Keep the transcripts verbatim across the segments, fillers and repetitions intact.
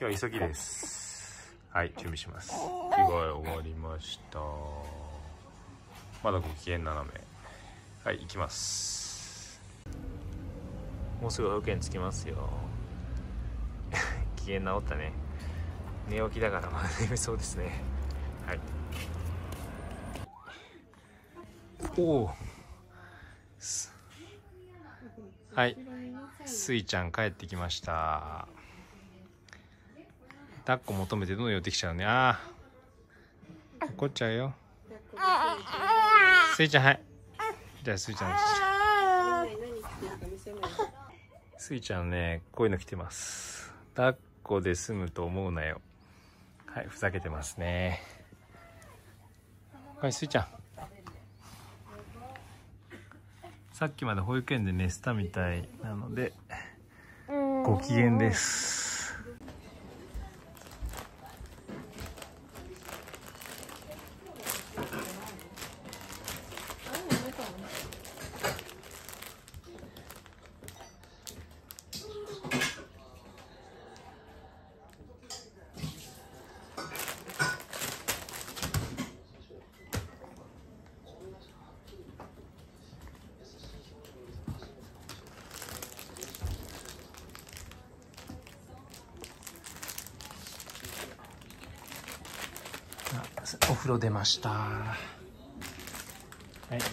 今日は急ぎです。はい、準備します。着替え終わりました。まだご機嫌斜め。はい、行きます。もうすぐ保育園着きますよ。機嫌直ったね。寝起きだからまだ眠そうですね。はい。おお。はい、スイちゃん帰ってきました。抱っこ求めてどんどん寄ってきちゃうね。ああ、怒っちゃうよ。スイちゃん、はい。じゃあスイちゃん。スイちゃんね、こういうの着てます。抱っこで済むと思うなよ。はい、ふざけてますね。はい、スイちゃん。さっきまで保育園で寝てたみたいなのでご機嫌です。お風呂出ました。はい、どうぞ。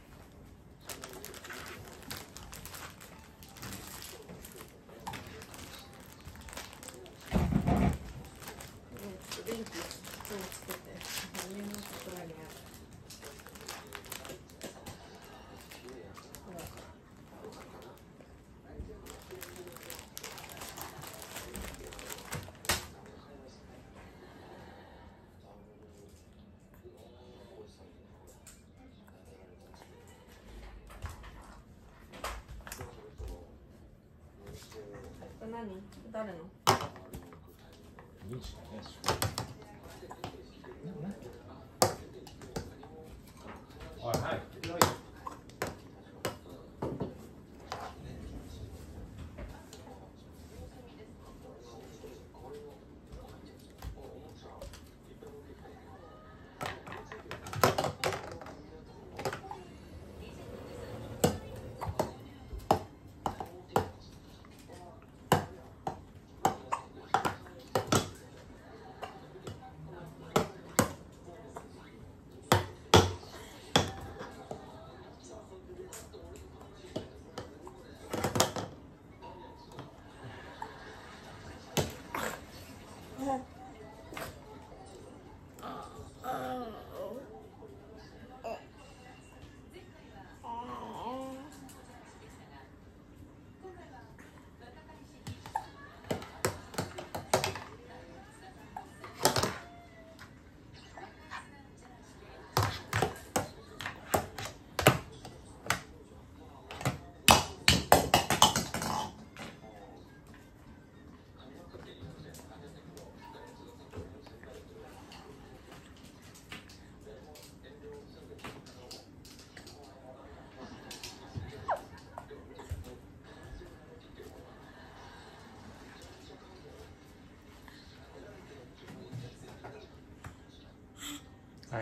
何？誰の？ はいはい。はい。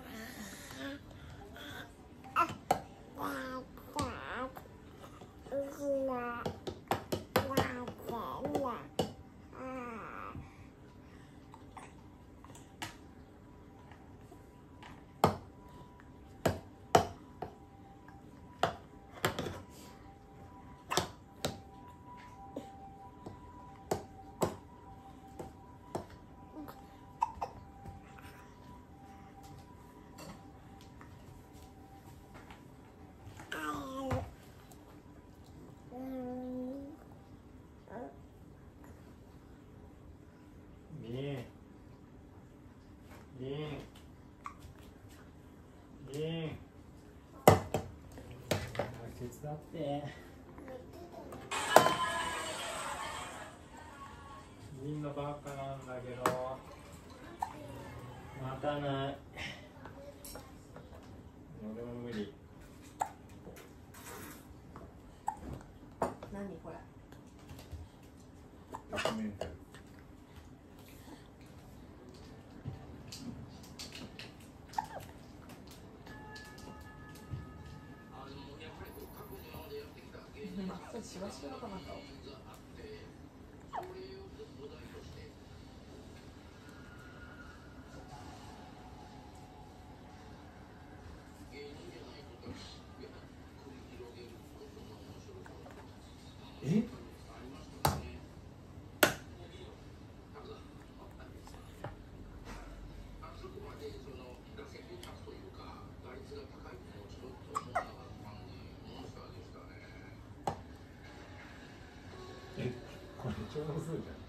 手伝って。みんなバカなんだけど待たない。俺も無理。 何これ？ ドキュメンタリー。 しばしばかなんかを。 え？え、これ上手じゃん。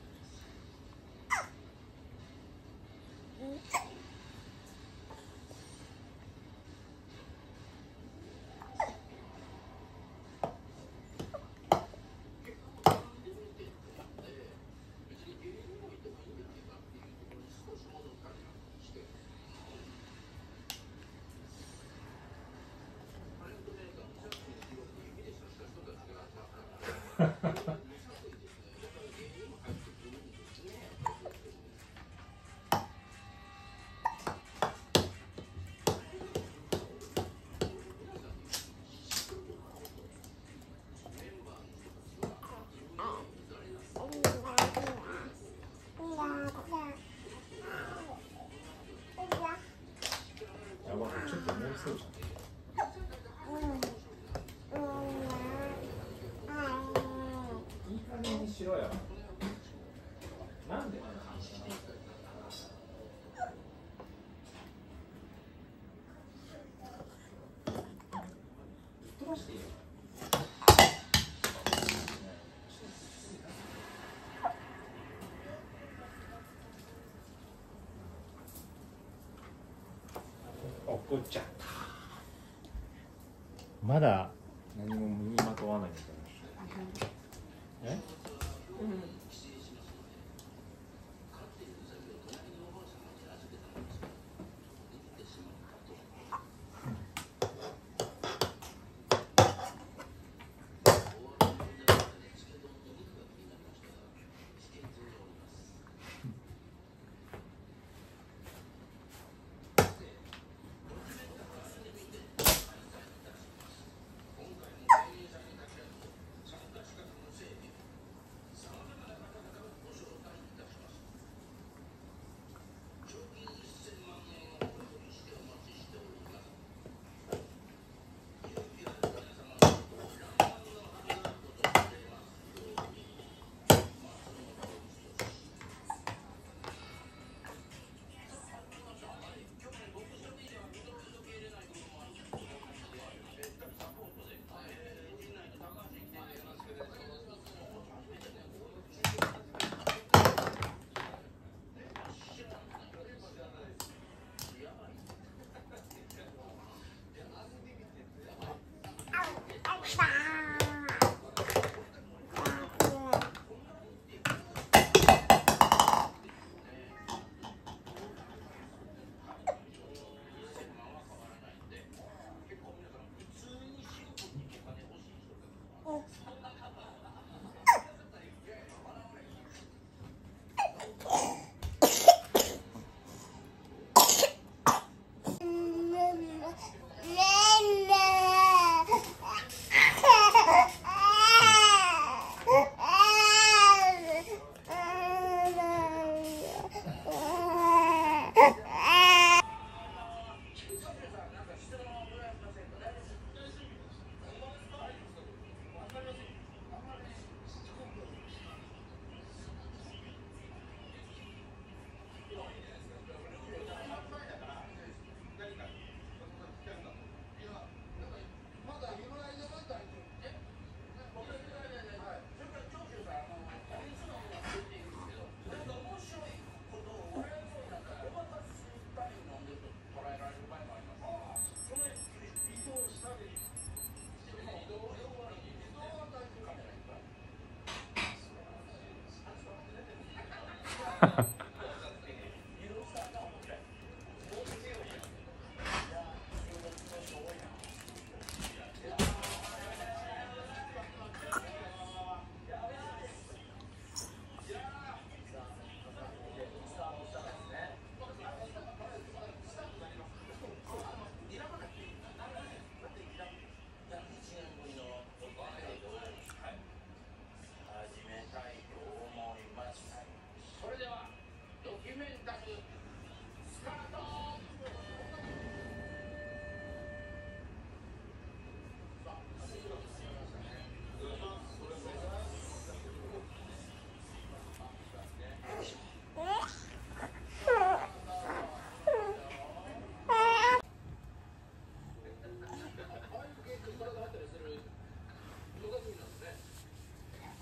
やばい、ちょっともうそうじゃん。いい加減にしろよ。なんで？飛ばしていいよ。怒っちゃった。まだ何も身にまとわないみたいな。え？ うん。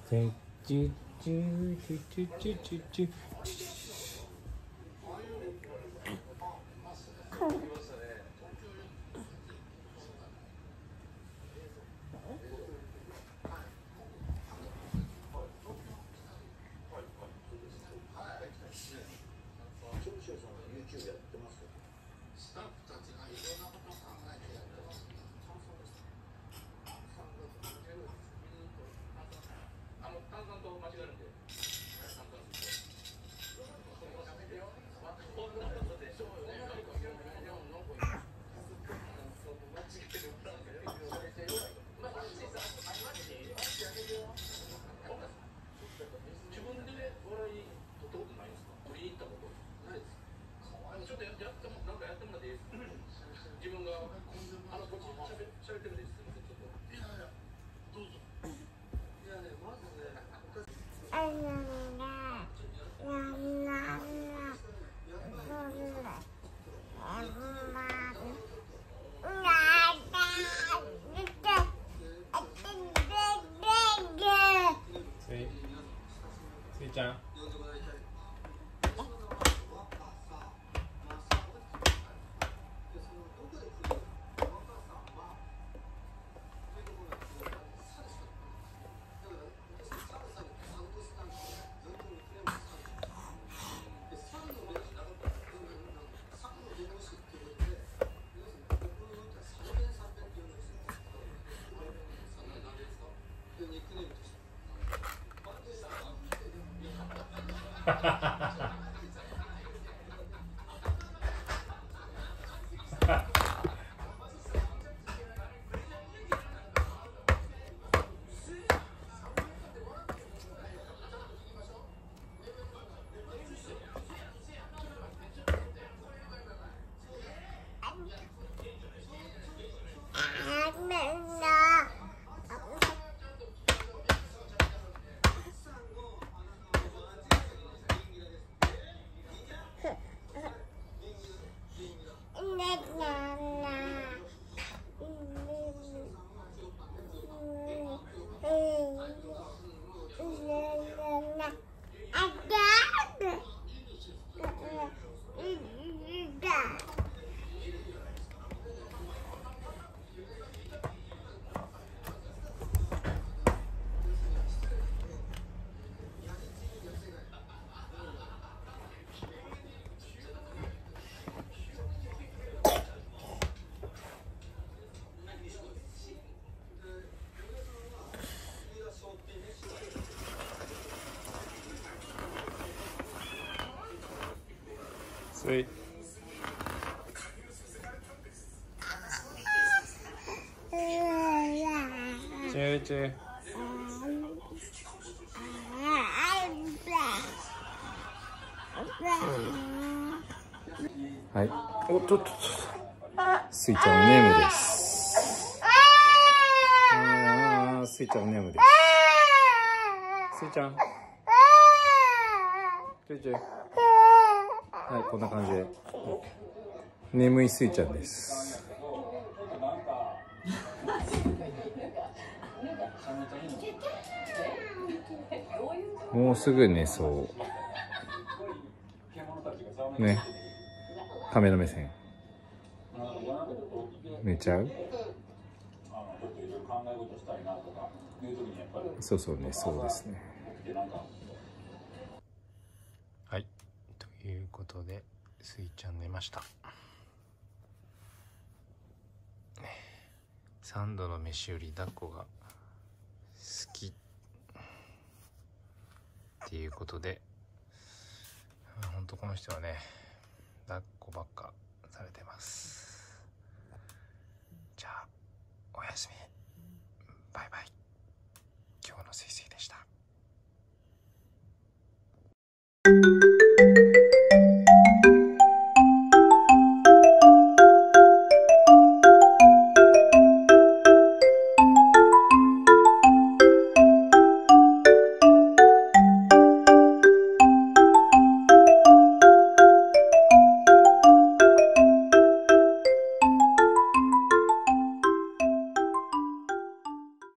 チュチュチュチュチュチュチュチュ。スイちゃん。スイ。チューチュー。はい。おっとっとっと。スイちゃんおネームです。ああ、スイちゃんおネームです。スイちゃん。チューチュー。はい、こんな感じで眠いスイちゃんです。もうすぐ寝そうね。カメラ目線。寝ちゃう？そうそうね、そうですね。はい、ということでスイちゃん寝ました。三度の飯より抱っこが好きっていうことで、ほんとこの人はね抱っこばっかされてます。じゃあおやすみ、バイバイ。今日のスイスイでした。